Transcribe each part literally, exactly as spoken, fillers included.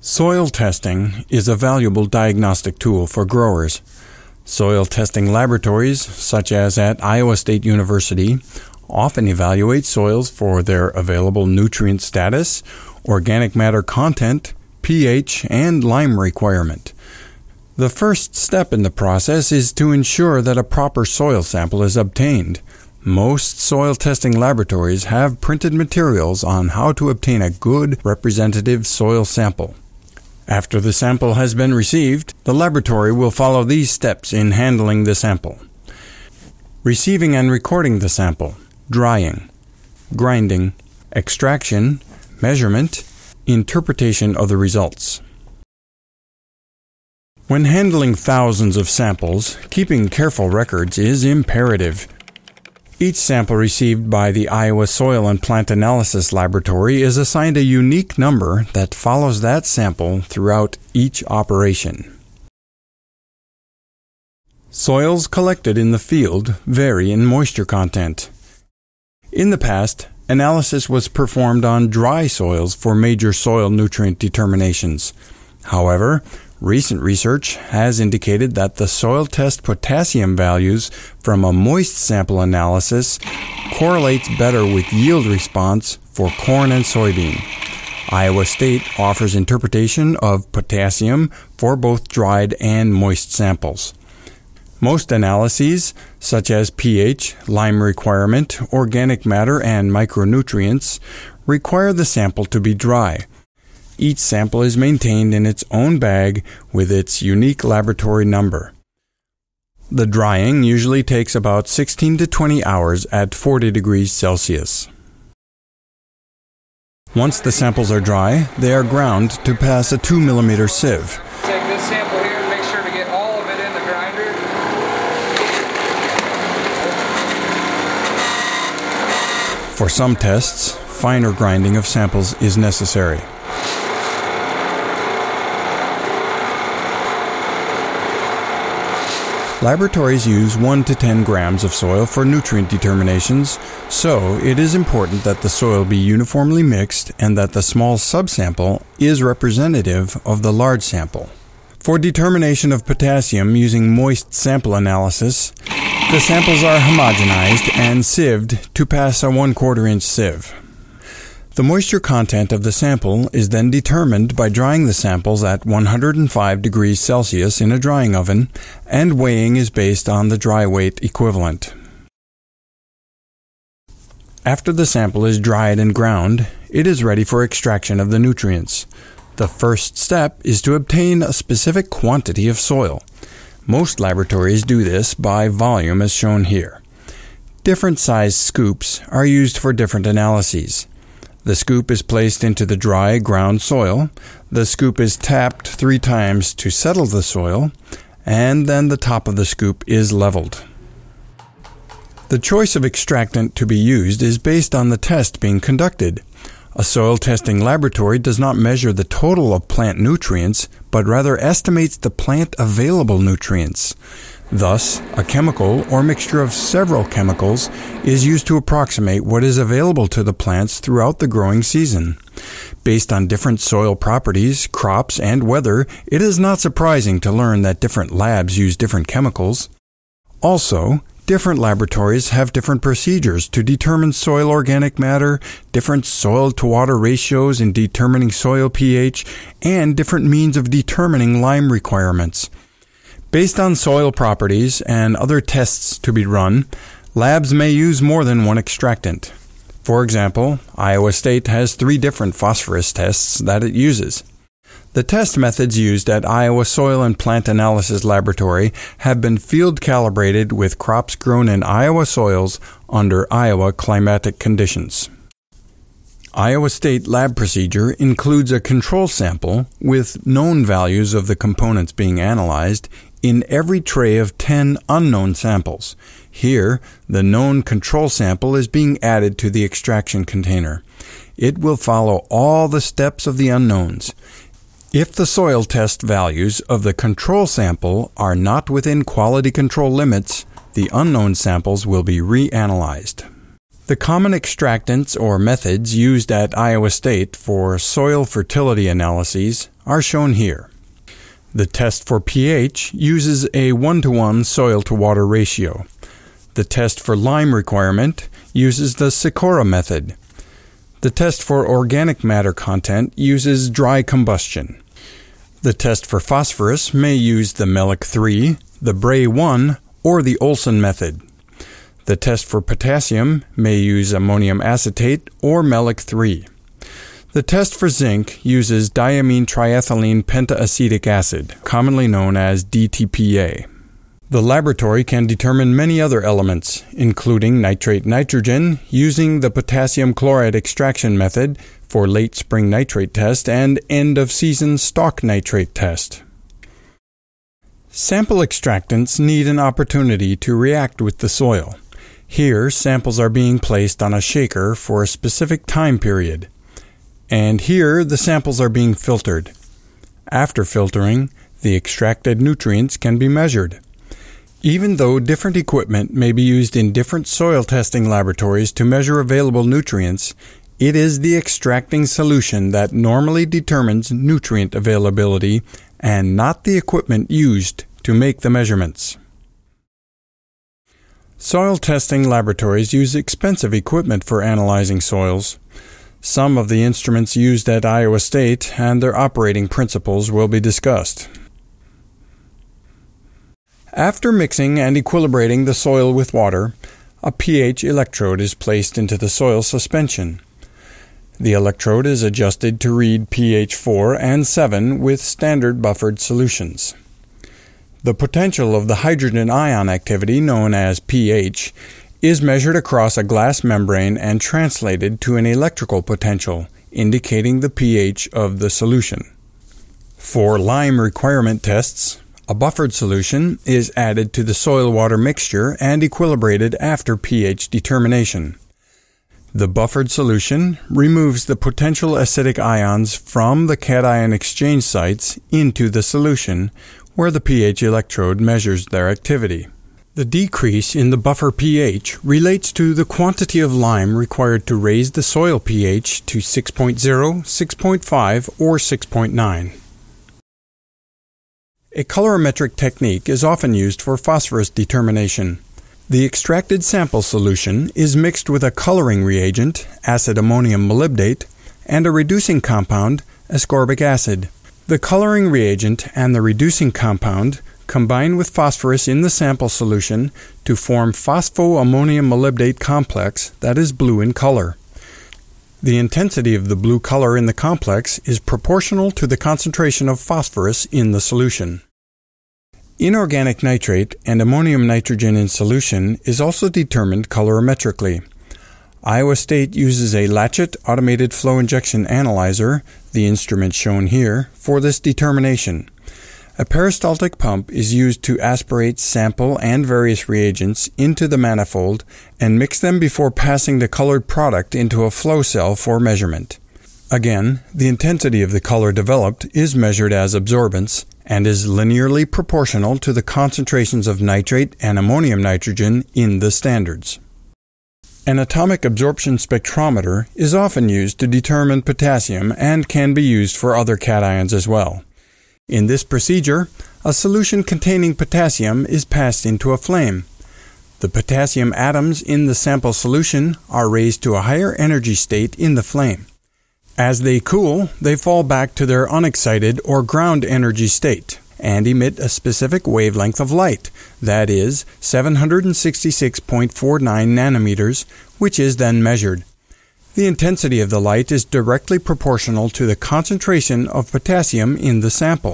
Soil testing is a valuable diagnostic tool for growers. Soil testing laboratories, such as at Iowa State University, often evaluate soils for their available nutrient status, organic matter content, pH, and lime requirement. The first step in the process is to ensure that a proper soil sample is obtained. Most soil testing laboratories have printed materials on how to obtain a good representative soil sample. After the sample has been received, the laboratory will follow these steps in handling the sample: receiving and recording the sample, drying, grinding, extraction, measurement, interpretation of the results. When handling thousands of samples, keeping careful records is imperative. Each sample received by the Iowa Soil and Plant Analysis Laboratory is assigned a unique number that follows that sample throughout each operation. Soils collected in the field vary in moisture content. In the past, analysis was performed on dry soils for major soil nutrient determinations. However, recent research has indicated that the soil test potassium values from a moist sample analysis correlates better with yield response for corn and soybean. Iowa State offers interpretation of potassium for both dried and moist samples. Most analyses, such as pH, lime requirement, organic matter, and micronutrients, require the sample to be dry. Each sample is maintained in its own bag with its unique laboratory number. The drying usually takes about sixteen to twenty hours at forty degrees Celsius. Once the samples are dry, they are ground to pass a two millimeter sieve. Take this sample here and make sure to get all of it in the grinder. For some tests, finer grinding of samples is necessary. Laboratories use one to ten grams of soil for nutrient determinations, so it is important that the soil be uniformly mixed and that the small subsample is representative of the large sample. For determination of potassium using moist sample analysis, the samples are homogenized and sieved to pass a one quarter inch sieve. The moisture content of the sample is then determined by drying the samples at one hundred five degrees Celsius in a drying oven, and weighing is based on the dry weight equivalent. After the sample is dried and ground, it is ready for extraction of the nutrients. The first step is to obtain a specific quantity of soil. Most laboratories do this by volume as shown here. Different sized scoops are used for different analyses. The scoop is placed into the dry ground soil, the scoop is tapped three times to settle the soil, and then the top of the scoop is leveled. The choice of extractant to be used is based on the test being conducted. A soil testing laboratory does not measure the total of plant nutrients, but rather estimates the plant available nutrients. Thus, a chemical or mixture of several chemicals is used to approximate what is available to the plants throughout the growing season. Based on different soil properties, crops, and weather, it is not surprising to learn that different labs use different chemicals. Also, different laboratories have different procedures to determine soil organic matter, different soil-to-water ratios in determining soil pH, and different means of determining lime requirements. Based on soil properties and other tests to be run, labs may use more than one extractant. For example, Iowa State has three different phosphorus tests that it uses. The test methods used at Iowa Soil and Plant Analysis Laboratory have been field calibrated with crops grown in Iowa soils under Iowa climatic conditions. Iowa State lab procedure includes a control sample with known values of the components being analyzed in every tray of ten unknown samples. Here, the known control sample is being added to the extraction container. It will follow all the steps of the unknowns. If the soil test values of the control sample are not within quality control limits, the unknown samples will be reanalyzed. The common extractants or methods used at Iowa State for soil fertility analyses are shown here. The test for pH uses a one to one soil-to-water ratio. The test for lime requirement uses the Sikora method. The test for organic matter content uses dry combustion. The test for phosphorus may use the Melick three, the Bray one, or the Olson method. The test for potassium may use ammonium acetate or Melick three. The test for zinc uses diamine triethylene pentaacetic acid, commonly known as D T P A. The laboratory can determine many other elements, including nitrate nitrogen, using the potassium chloride extraction method for late spring nitrate test and end-of-season stalk nitrate test. Sample extractants need an opportunity to react with the soil. Here, samples are being placed on a shaker for a specific time period. And here, the samples are being filtered. After filtering, the extracted nutrients can be measured. Even though different equipment may be used in different soil testing laboratories to measure available nutrients, it is the extracting solution that normally determines nutrient availability and not the equipment used to make the measurements. Soil testing laboratories use expensive equipment for analyzing soils. Some of the instruments used at Iowa State and their operating principles will be discussed. After mixing and equilibrating the soil with water, a pH electrode is placed into the soil suspension. The electrode is adjusted to read pH four and seven with standard buffered solutions. The potential of the hydrogen ion activity, known as pH, is measured across a glass membrane and translated to an electrical potential, indicating the pH of the solution. For lime requirement tests, a buffered solution is added to the soil-water mixture and equilibrated after pH determination. The buffered solution removes the potential acidic ions from the cation exchange sites into the solution, where the pH electrode measures their activity. The decrease in the buffer pH relates to the quantity of lime required to raise the soil pH to six point zero, six point five, or six point nine. A colorimetric technique is often used for phosphorus determination. The extracted sample solution is mixed with a coloring reagent, acid ammonium molybdate, and a reducing compound, ascorbic acid. The coloring reagent and the reducing compound combine with phosphorus in the sample solution to form phosphoammonium molybdate complex that is blue in color. The intensity of the blue color in the complex is proportional to the concentration of phosphorus in the solution. Inorganic nitrate and ammonium nitrogen in solution is also determined colorimetrically. Iowa State uses a Latchet automated flow injection analyzer, the instrument shown here, for this determination. A peristaltic pump is used to aspirate sample and various reagents into the manifold and mix them before passing the colored product into a flow cell for measurement. Again, the intensity of the color developed is measured as absorbance and is linearly proportional to the concentrations of nitrate and ammonium nitrogen in the standards. An atomic absorption spectrometer is often used to determine potassium and can be used for other cations as well. In this procedure, a solution containing potassium is passed into a flame. The potassium atoms in the sample solution are raised to a higher energy state in the flame. As they cool, they fall back to their unexcited or ground energy state and emit a specific wavelength of light, that is, seven hundred sixty-six point four nine nanometers, which is then measured. The intensity of the light is directly proportional to the concentration of potassium in the sample.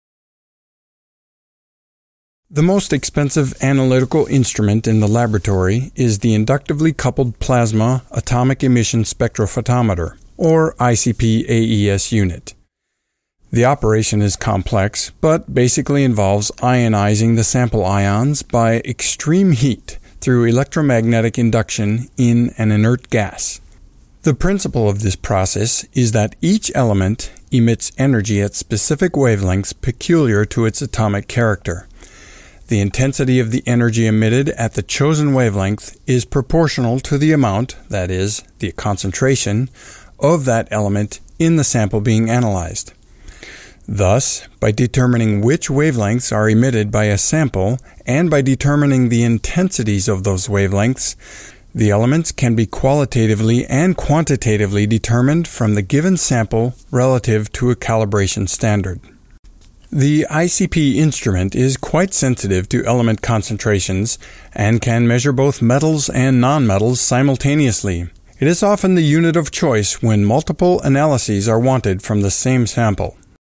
The most expensive analytical instrument in the laboratory is the Inductively-coupled plasma atomic emission spectrophotometer, or I C P A E S unit. The operation is complex, but basically involves ionizing the sample ions by extreme heat through electromagnetic induction in an inert gas. The principle of this process is that each element emits energy at specific wavelengths peculiar to its atomic character. The intensity of the energy emitted at the chosen wavelength is proportional to the amount, that is, the concentration, of that element in the sample being analyzed. Thus, by determining which wavelengths are emitted by a sample and by determining the intensities of those wavelengths, the elements can be qualitatively and quantitatively determined from the given sample relative to a calibration standard. The I C P instrument is quite sensitive to element concentrations and can measure both metals and nonmetals simultaneously. It is often the unit of choice when multiple analyses are wanted from the same sample.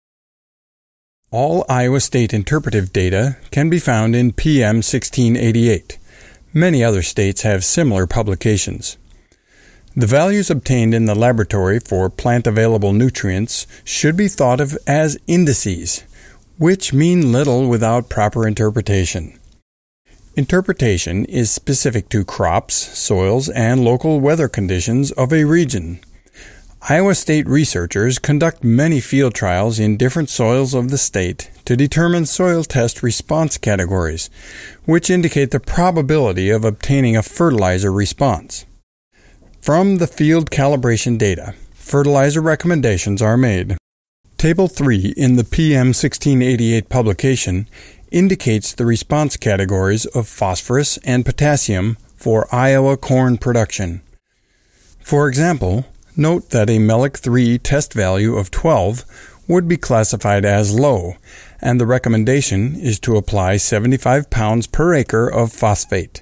All Iowa State interpretive data can be found in P M sixteen eighty-eight. Many other states have similar publications. The values obtained in the laboratory for plant-available nutrients should be thought of as indices, which mean little without proper interpretation. Interpretation is specific to crops, soils, and local weather conditions of a region. Iowa State researchers conduct many field trials in different soils of the state to determine soil test response categories, which indicate the probability of obtaining a fertilizer response. From the field calibration data, fertilizer recommendations are made. Table three in the P M sixteen eighty-eight publication indicates the response categories of phosphorus and potassium for Iowa corn production. For example, note that a Melic three test value of twelve would be classified as low, and the recommendation is to apply seventy-five pounds per acre of phosphate.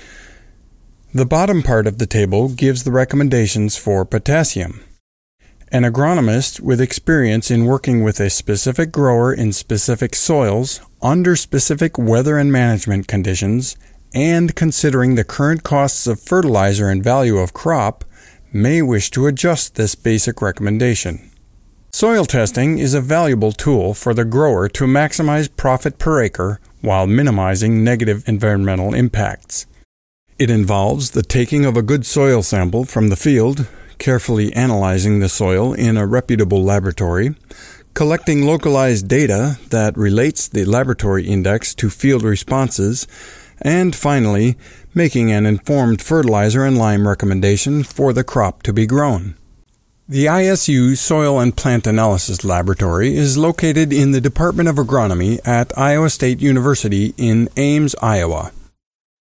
The bottom part of the table gives the recommendations for potassium. An agronomist with experience in working with a specific grower in specific soils, under specific weather and management conditions, and considering the current costs of fertilizer and value of crop, may wish to adjust this basic recommendation. Soil testing is a valuable tool for the grower to maximize profit per acre while minimizing negative environmental impacts. It involves the taking of a good soil sample from the field, carefully analyzing the soil in a reputable laboratory, collecting localized data that relates the laboratory index to field responses, and finally, making an informed fertilizer and lime recommendation for the crop to be grown. The I S U Soil and Plant Analysis Laboratory is located in the Department of Agronomy at Iowa State University in Ames, Iowa.